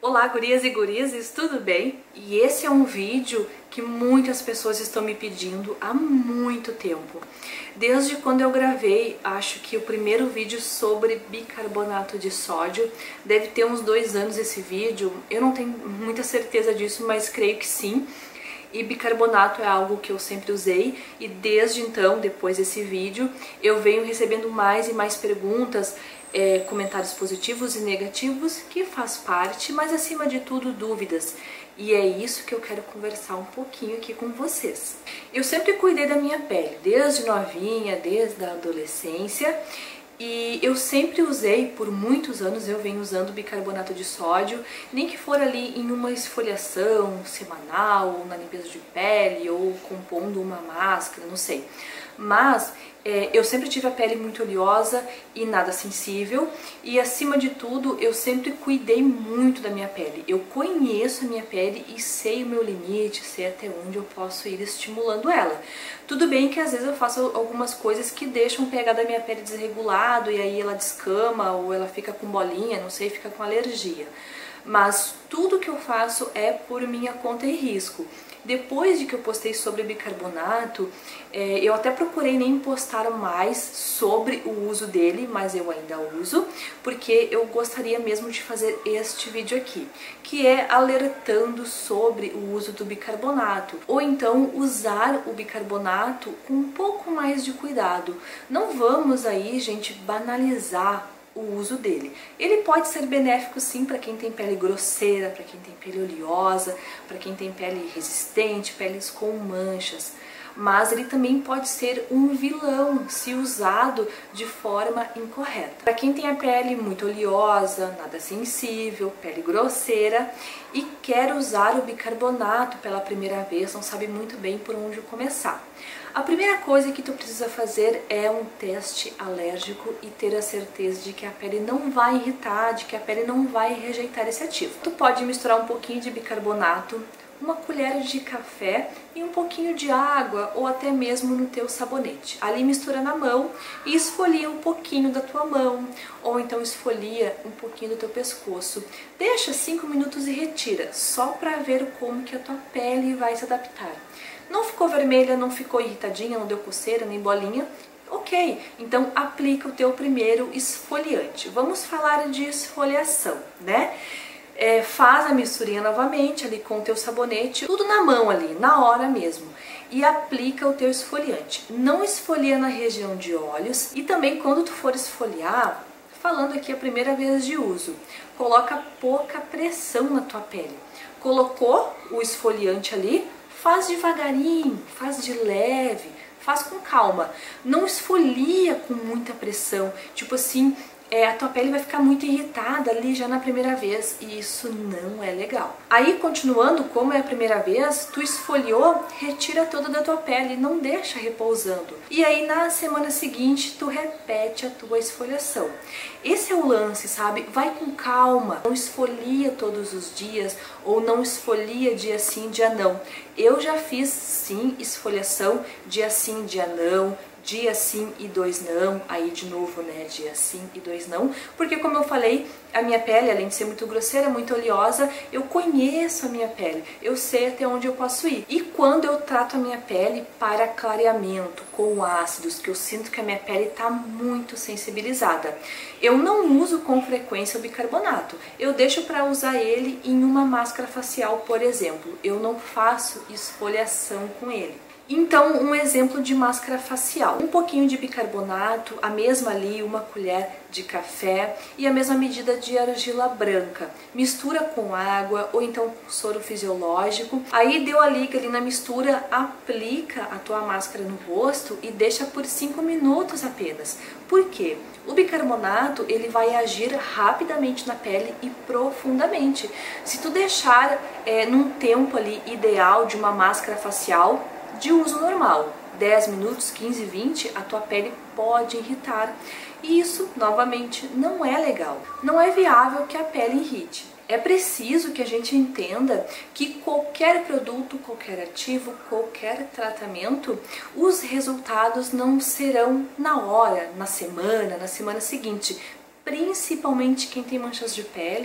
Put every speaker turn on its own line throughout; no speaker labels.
Olá, gurias e gurizes, tudo bem? E esse é um vídeo que muitas pessoas estão me pedindo há muito tempo. Desde quando eu gravei, acho que o primeiro vídeo sobre bicarbonato de sódio, deve ter uns 2 anos esse vídeo, eu não tenho muita certeza disso, mas creio que sim. E bicarbonato é algo que eu sempre usei e desde então, depois desse vídeo, eu venho recebendo mais e mais perguntas, comentários positivos e negativos, que faz parte, mas acima de tudo dúvidas. E é isso que eu quero conversar um pouquinho aqui com vocês. Eu sempre cuidei da minha pele, desde novinha, desde a adolescência. E eu sempre usei, por muitos anos eu venho usando bicarbonato de sódio, nem que for ali em uma esfoliação semanal, ou na limpeza de pele, ou compondo uma máscara, não sei. Mas eu sempre tive a pele muito oleosa e nada sensível, e acima de tudo eu sempre cuidei muito da minha pele. Eu conheço a minha pele e sei o meu limite, sei até onde eu posso ir estimulando ela. Tudo bem que às vezes eu faço algumas coisas que deixam o pH da minha pele desregulado e aí ela descama ou ela fica com bolinha, não sei, fica com alergia. Mas tudo que eu faço é por minha conta e risco. Depois de que eu postei sobre bicarbonato, eu até procurei nem postar mais sobre o uso dele, mas eu ainda uso, porque eu gostaria mesmo de fazer este vídeo aqui, que é alertando sobre o uso do bicarbonato, ou então usar o bicarbonato com um pouco mais de cuidado. Não vamos aí, gente, banalizar o uso dele. Ele pode ser benéfico sim para quem tem pele grosseira, para quem tem pele oleosa, para quem tem pele resistente, peles com manchas. Mas ele também pode ser um vilão se usado de forma incorreta. Para quem tem a pele muito oleosa, nada sensível, pele grosseira e quer usar o bicarbonato pela primeira vez, não sabe muito bem por onde começar. A primeira coisa que tu precisa fazer é um teste alérgico e ter a certeza de que a pele não vai irritar, de que a pele não vai rejeitar esse ativo. Tu pode misturar um pouquinho de bicarbonato, uma colher de café e um pouquinho de água ou até mesmo no teu sabonete. Ali mistura na mão e esfolia um pouquinho da tua mão ou então esfolia um pouquinho do teu pescoço. Deixa 5 minutos e retira, só para ver como que a tua pele vai se adaptar. Não ficou vermelha, não ficou irritadinha, não deu coceira nem bolinha? Ok, então aplica o teu primeiro esfoliante. Vamos falar de esfoliação, né? Faz a misturinha novamente ali com o teu sabonete, tudo na mão ali, na hora mesmo. E aplica o teu esfoliante. Não esfolia na região de olhos e também quando tu for esfoliar, falando aqui a primeira vez de uso, coloca pouca pressão na tua pele. Colocou o esfoliante ali, faz devagarinho, faz de leve, faz com calma. Não esfolia com muita pressão, tipo assim, a tua pele vai ficar muito irritada ali já na primeira vez e isso não é legal. Aí, continuando, como é a primeira vez, tu esfoliou, retira toda da tua pele, não deixa repousando. E aí, na semana seguinte, tu repete a tua esfoliação. Esse é o lance, sabe? Vai com calma, não esfolia todos os dias ou não esfolia dia sim, dia não. Eu já fiz sim esfoliação dia sim, dia não, dia sim e 2 não, aí de novo, né, dia sim e 2 não, porque como eu falei, a minha pele, além de ser muito grosseira, muito oleosa, eu conheço a minha pele, eu sei até onde eu posso ir. E quando eu trato a minha pele para clareamento, com ácidos, que eu sinto que a minha pele está muito sensibilizada, eu não uso com frequência o bicarbonato, eu deixo para usar ele em uma máscara facial, por exemplo, eu não faço esfoliação com ele. Então, um exemplo de máscara facial. Um pouquinho de bicarbonato, a mesma ali, uma colher de café e a mesma medida de argila branca. Mistura com água ou então com soro fisiológico. Aí deu a liga ali na mistura, aplica a tua máscara no rosto e deixa por 5 minutos apenas. Por quê? O bicarbonato, ele vai agir rapidamente na pele e profundamente. Se tu deixar num tempo ali ideal de uma máscara facial, de uso normal, 10 minutos, 15, 20, a tua pele pode irritar. E isso, novamente, não é legal. Não é viável que a pele irrite. É preciso que a gente entenda que qualquer produto, qualquer ativo, qualquer tratamento, os resultados não serão na hora, na semana seguinte. Principalmente quem tem manchas de pele,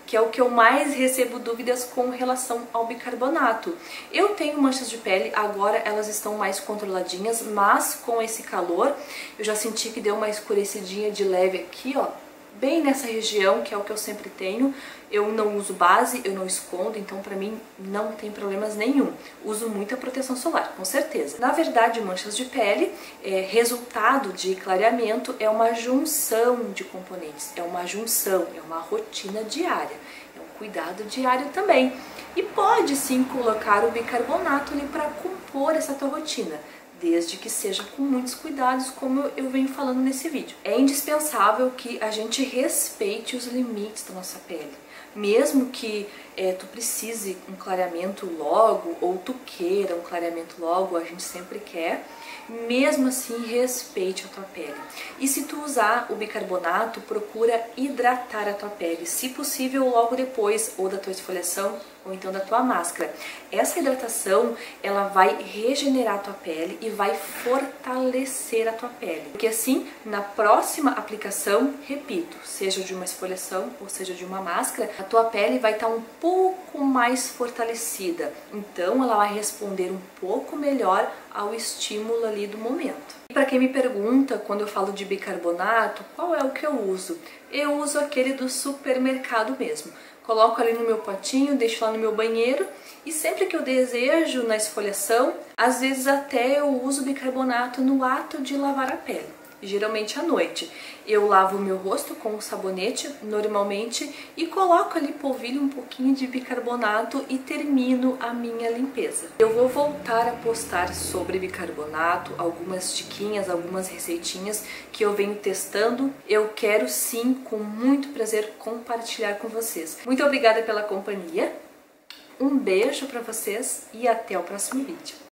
que é o que eu mais recebo dúvidas com relação ao bicarbonato. Eu tenho manchas de pele, agora elas estão mais controladinhas, mas com esse calor eu já senti que deu uma escurecidinha de leve aqui, ó, bem nessa região, que é o que eu sempre tenho. Eu não uso base, eu não escondo, então pra mim não tem problemas nenhum. Uso muita proteção solar, com certeza. Na verdade, manchas de pele, resultado de clareamento, é uma junção de componentes, é uma junção, é uma rotina diária, é um cuidado diário também. E pode sim colocar o bicarbonato ali para compor essa tua rotina, desde que seja com muitos cuidados, como eu venho falando nesse vídeo. É indispensável que a gente respeite os limites da nossa pele. Mesmo que tu precise um clareamento logo, ou tu queira um clareamento logo, a gente sempre quer, mesmo assim respeite a tua pele. E se tu usar o bicarbonato, procura hidratar a tua pele, se possível logo depois, ou da tua esfoliação, ou então da tua máscara. Essa hidratação, ela vai regenerar a tua pele e vai fortalecer a tua pele. Porque assim, na próxima aplicação, repito, seja de uma esfoliação ou seja de uma máscara, a tua pele vai estar um pouco mais fortalecida. Então ela vai responder um pouco melhor ao estímulo ali do momento. E para quem me pergunta, quando eu falo de bicarbonato, qual é o que eu uso? Eu uso aquele do supermercado mesmo. Coloco ali no meu potinho, deixo lá no meu banheiro e sempre que eu desejo na esfoliação, às vezes até eu uso bicarbonato no ato de lavar a pele. Geralmente à noite. Eu lavo o meu rosto com o sabonete normalmente e coloco ali, polvilho um pouquinho de bicarbonato e termino a minha limpeza. Eu vou voltar a postar sobre bicarbonato, algumas diquinhas, algumas receitinhas que eu venho testando. Eu quero sim, com muito prazer, compartilhar com vocês. Muito obrigada pela companhia, um beijo para vocês e até o próximo vídeo.